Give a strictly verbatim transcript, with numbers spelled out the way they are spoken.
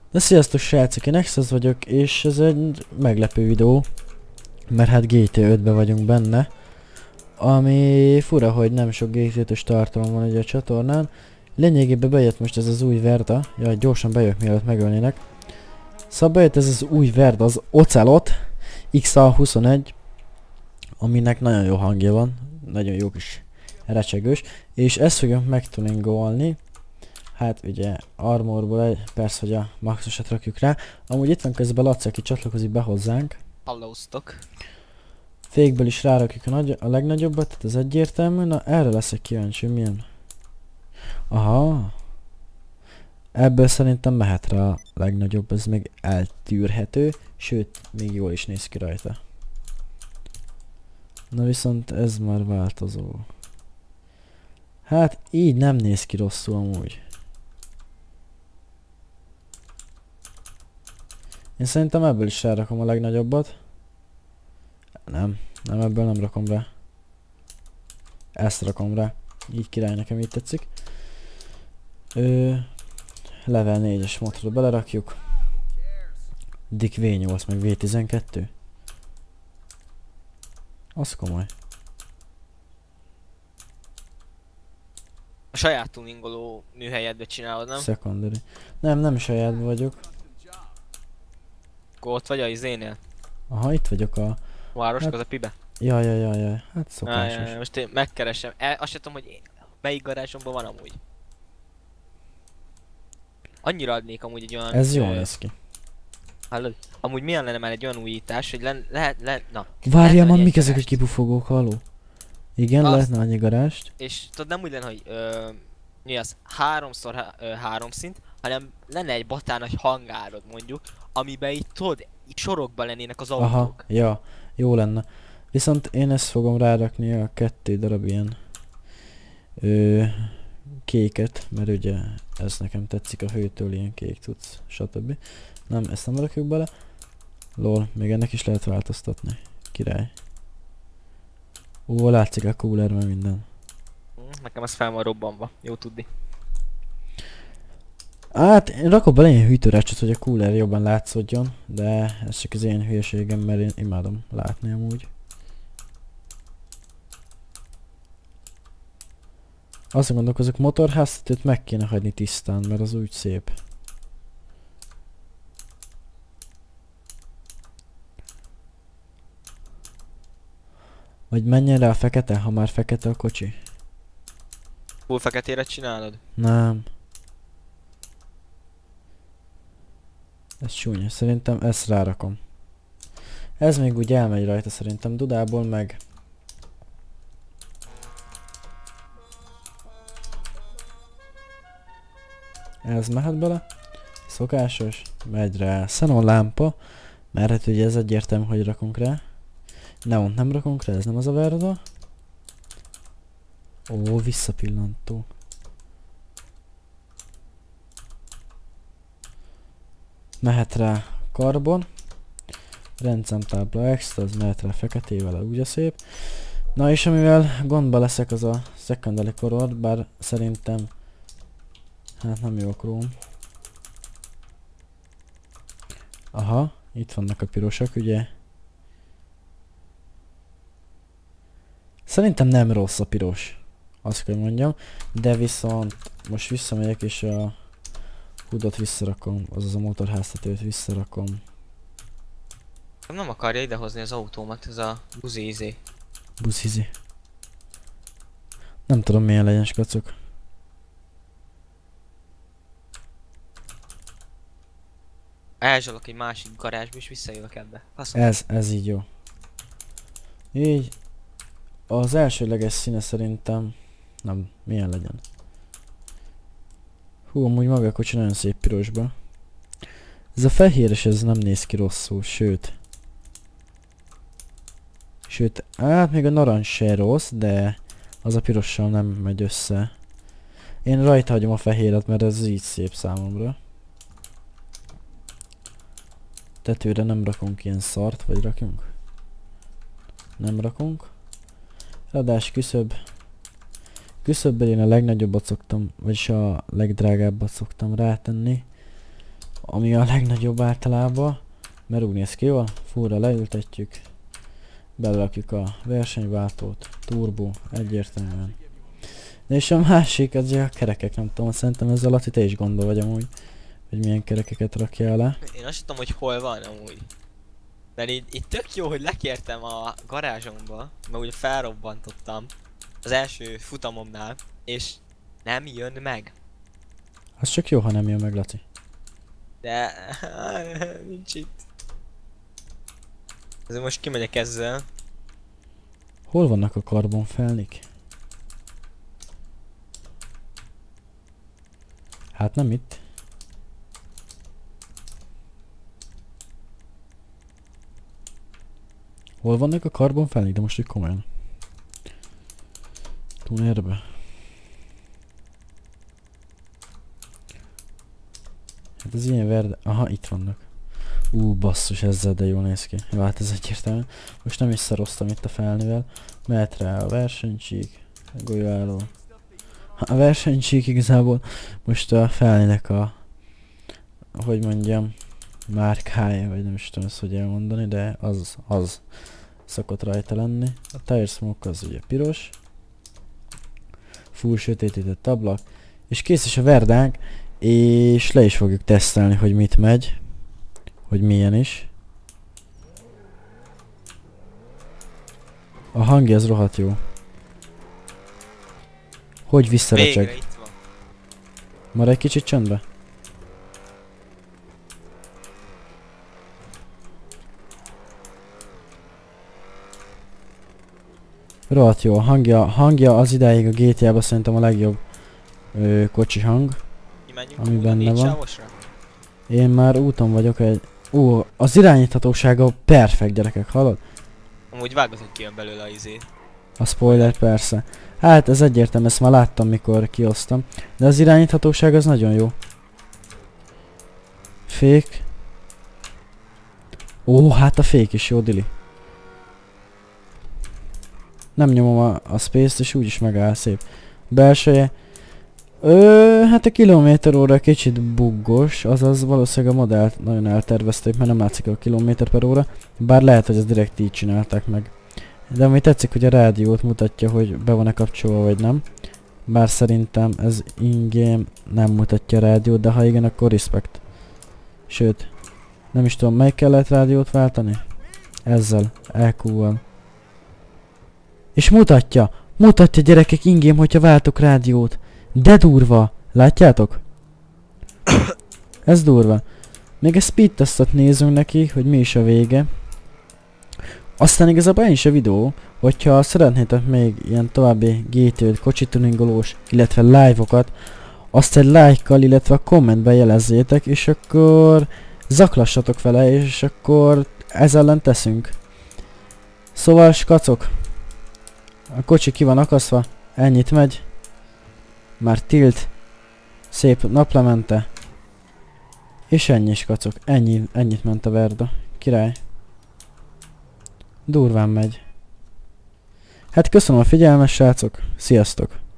Na sziasztok srácok, én Exos vagyok, és ez egy meglepő videó, mert hát G T A ötben vagyunk benne, ami fura, hogy nem sok G T A ötös tartalom van ugye a csatornán. Lényegében bejött most ez az új Verda, jaj, gyorsan bejövök mielőtt megölnének. Szóval bejött ez az új Verda, az Ocelot X A huszonegy, aminek nagyon jó hangja van, nagyon jó kis recsegős, és ezt fogjuk megtuningolni. Hát ugye armorból egy, persze, hogy a maxosat rakjuk rá. Amúgy itt van közben Laci, aki csatlakozik be hozzánk. Hallóztok. Fékből is rárakjuk a, nagy, a legnagyobbat, tehát ez egyértelmű. Na erre leszek kíváncsi, milyen. Aha. Ebből szerintem mehet rá a legnagyobb, ez még eltűrhető. Sőt, még jól is néz ki rajta. Na viszont ez már változó. Hát így nem néz ki rosszul amúgy. Én szerintem ebből is rárakom a legnagyobbat. Nem, nem ebből nem rakom rá. Ezt rakom rá. Így király, nekem így tetszik. Ö, level négyes motorot belerakjuk. Dick V nyolc meg V tizenkettő. Az komoly. A saját tuningoló műhelyedbe csinálod, nem? Secondary. Nem, nem sajátban vagyok. Akkor ott vagy a izénél? Aha, itt vagyok a... Város Hát- közepibe? Jaj, jaj, jaj, jaj. Hát Ah, szokásos. jaj, jaj, most én megkeresem. E, azt sem tudom, hogy én, melyik garázsomban van amúgy. Annyira adnék amúgy egy olyan... Ez ö, jól néz ki. Hallod? Amúgy milyen lenne már egy olyan újítás, hogy len, lehet, le, na. Várjál, lehetne már egy mik ezek a garást. kibufogók, haló? Igen, Azt- lehetne annyi garást. És tudod, nem úgy lenne, hogy ö, mi az, háromszor há, ö, három szint, hanem lenne egy batán nagy hangárod mondjuk, amiben így tudod, így sorokban lennének az autók. Aha, ja, jó lenne. Viszont én ezt fogom rárakni a kettő darab ilyen ö, kéket, mert ugye ez nekem tetszik a hőtől, ilyen kék tudsz, stb. Nem, ezt nem rakjuk bele. Lol, még ennek is lehet változtatni. Király. Ó, látszik a cooler, meg minden. Hm, Nekem ez fel van robbanva, jó tudni. Hát, én rakok bele ilyen hűtőrácsot, hogy a cooler jobban látszódjon, de ez csak az én hülyeségem, mert én imádom látni amúgy. Azt gondolkozok, motorháztetőt meg kéne hagyni tisztán, mert az úgy szép. Vagy menjen rá a fekete, ha már fekete a kocsi? Full feketére csinálod? Nem. Ez csúnya, szerintem ezt rárakom. Ez még úgy elmegy rajta szerintem Dudából, meg... Ez mehet bele. Szokásos. Megy rá xenon lámpa. Mert hát ugye ez egyértelmű, hogy rakunk rá. Neont nem rakunk rá, ez nem az a Verda. Ó, visszapillantó. Mehet rá karbon. Rendszámtábla extra, az mehet rá feketével, ugye szép. Na és amivel gondba leszek, az a secondary color, bár szerintem hát nem jó a króm. Aha, itt vannak a pirosak, ugye. Szerintem nem rossz a piros, azt kell mondjam, de viszont most visszamegyek és a hudot visszarakom, azaz a motorháztetőt visszarakom. Nem akarja idehozni az autómat, ez a buzi izé. Buszizi. Nem tudom milyen legyen, skacok. Elzsalok egy másik garázsba és visszajövök ebbe. Faszom. Ez, ez így jó. Így. Az elsőleges színe szerintem... Nem, milyen legyen. Hú, amúgy maga a kocsi nagyon szép pirosba. Ez a fehéres, ez nem néz ki rosszul, sőt. Sőt, hát még a narancs se rossz, de az a pirossal nem megy össze. Én rajta hagyom a fehéret, mert ez így szép számomra. Tetőre nem rakunk ilyen szart, vagy rakunk? Nem rakunk. Radás küszöb. Küszöbből én a legnagyobbat szoktam, vagyis a legdrágábbat szoktam rátenni. ami a legnagyobb általában, mert úgy néz ki jól, fúra leültetjük, berakjuk a versenyváltót, turbo, egyértelműen. De és a másik, az a kerekek, nem tudom, szerintem ezzel Laci te is gondol vagy amúgy, hogy milyen kerekeket rakjál le. Én azt tudom, hogy hol van amúgy. De így, így tök jó, hogy lekértem a garázsomba, mert ugye felrobbantottam az első futamomnál, és nem jön meg. Az csak jó, ha nem jön meg, Laci. De nincs itt. Ezért most kimegyek ezzel. Hol vannak a karbonfelnik? Hát nem itt. Hol vannak a karbonfelnik? De most így komolyan. Tunerbe. Hát ez ilyen verde... Aha, itt vannak. Ú, basszus, ezzel de jól néz ki. Jó, hát ez egyértelmű. Most nem is szaroztam itt a felnivel. Mehet rá a versenycsík. A golyóálló. A versenycsík igazából most a felninek a... Hogy mondjam... Márkája, vagy nem is tudom ezt hogy elmondani, de az, az szokott rajta lenni. A tire smoke az ugye piros. Full sötétített ablak. És kész is a verdánk. És le is fogjuk tesztelni, hogy mit megy. Hogy milyen is. A hangja az rohadt jó. Hogy visszarecseg. Végre itt van. Maradj egy kicsit csöndbe. Rohadt jó. A hangja, hangja az idáig a gé té á-ban szerintem a legjobb ö, kocsi hang. Ami benne van. Én már úton vagyok egy... Ó, az irányíthatósága perfekt, gyerekek, hallod? Amúgy vágod, hogy kijön belőle a izé. A spoiler persze. Hát ez egyértelmű, ezt már láttam, mikor kiosztam. De az irányíthatóság az nagyon jó. Fék. Ó, hát a fék is jó, Dili. Nem nyomom a, a space-t, és úgyis megáll szép. Belseje. Ö, hát a kilométer óra kicsit buggos, azaz valószínűleg a modellt nagyon eltervezték, mert nem látszik a kilométer per óra. Bár lehet, hogy ezt direkt így csinálták meg. De ami tetszik, hogy a rádiót mutatja, hogy be van-e kapcsolva vagy nem. Bár szerintem ez in-game nem mutatja a rádiót, de ha igen, akkor respect. Sőt, nem is tudom, melyikkel lehet rádiót váltani? Ezzel, é kú-val. És mutatja! Mutatja, gyerekek, in-game, hogyha váltok rádiót. De durva! Látjátok? Ez durva. Még egy speed testet nézünk neki, hogy mi is a vége. Aztán igazából ennyi is a videó, hogyha szeretnétek még ilyen további gé té öt kocsituningolós, illetve live-okat, azt egy like-kal, illetve a kommentben jelezzétek, és akkor zaklassatok vele, és akkor ez ellen teszünk. Szóval, skacok, a kocsi ki van akasztva, ennyit megy. Már tilt, szép naplemente, és ennyi, skacok, ennyi, ennyit ment a verda, király. Durván megy. Hát köszönöm a figyelmet, srácok, sziasztok!